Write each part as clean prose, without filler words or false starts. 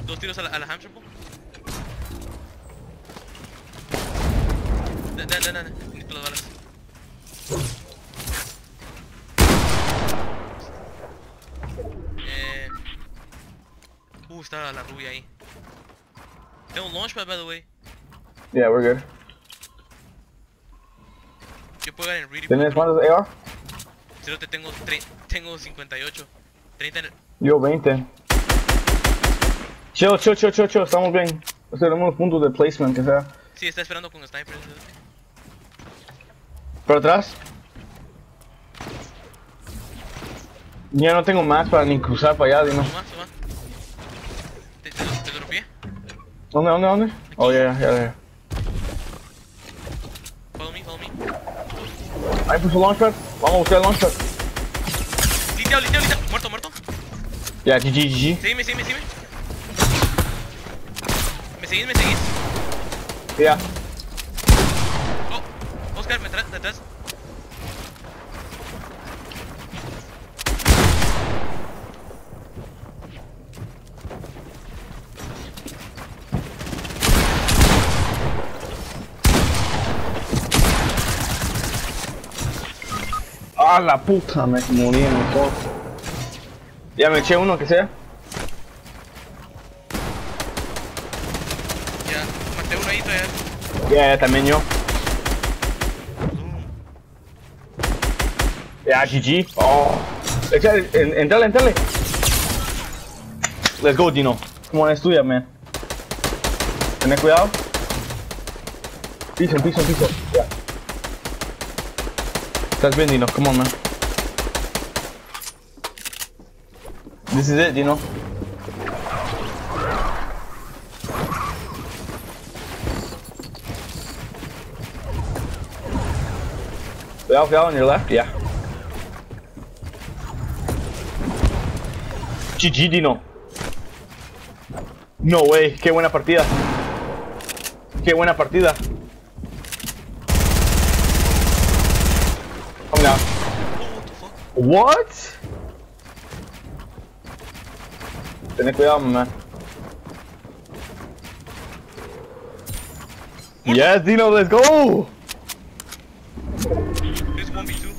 Dos tiros a la hamster ball. Dale. Necesito las balas. Está la rubia ahí. Tengo un launchpad, by the way. Yeah, we're good. Yo puedo ganar en Ready. ¿Tienes cuántos AR? Solo tengo 58. 30 en el... Yo 20. Chill. Estamos bien. Tenemos unos puntos de placement, que sea. Sí, está esperando con sniper. ¿Por atrás? Ya no tengo más para ni cruzar para allá, dime. Toma. ¿Te dropeé? ¿Dónde? Oh, yeah. Follow me. Ahí puso launchpad. Vamos a buscar el launchpad. Liteado. Muerto. Ya, GG. Seguime. ¿Me seguís? Ya. Oh, Oscar, me traes detrás. Ah, la puta, me morí en el top. Ya me eché uno, que sea. Ya, maté uno ahí todavía. Ya, también yo. Ya, GG. Oh. Entrale. Let's go, Dino. Come on, es tuya, man. Ten cuidado. Piso. Ya. Estás bien, Dino. Come on, man. This is it, Dino. Cuidado on your left, yeah. GG, Dino. No way, qué buena partida. Come down. What? Ten cuidado, man. Yes, Dino, let's go! There's 1v2.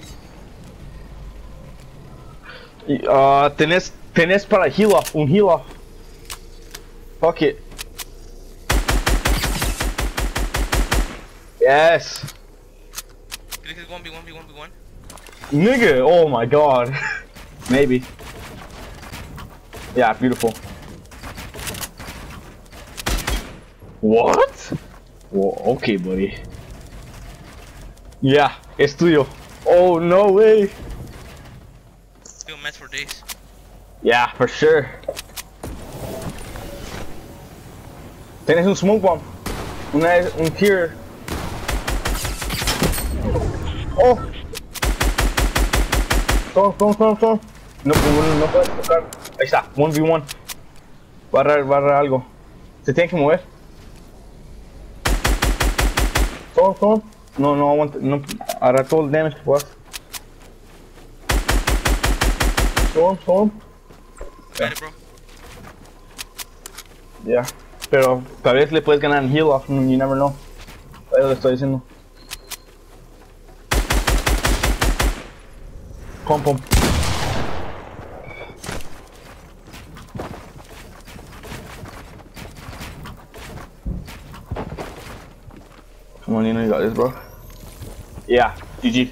Tenés para heal off, un heal off. Fuck it. Yes. ¿Crees que es 1v1? Nigga, oh my god. Maybe. Yeah, beautiful. What? Whoa, okay, buddy. Yeah, es tuyo. Oh, no way. Still match for days. Yeah, for sure. Tienes un smoke bomb. Un tier. Oh. Toma. No puedes tocar. Ahí está, 1v1. Barra algo. Se tiene que mover. Toma. No aguanta. No, hará todo el damage que puedas. Toma. Got it, bro. Yeah. Pero tal vez le puedes ganar en heal off, you never know. Ahí lo estoy diciendo. Pum. Come on, you got this, bro. Yeah, GG.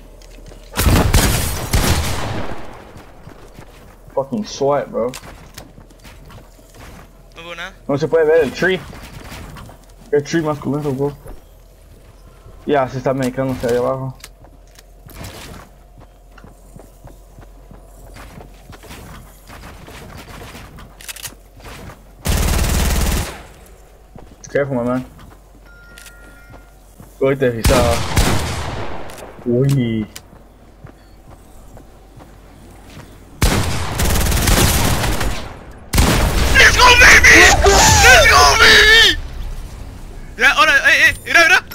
Fucking sweat, bro. No veo nada. No se puede ver el tree. El tree más culero, bro. Ya, se está medicando hacia ahí abajo. Careful, my man. Ahorita está. Uy. Let's go, baby! Ya, ahora, mira.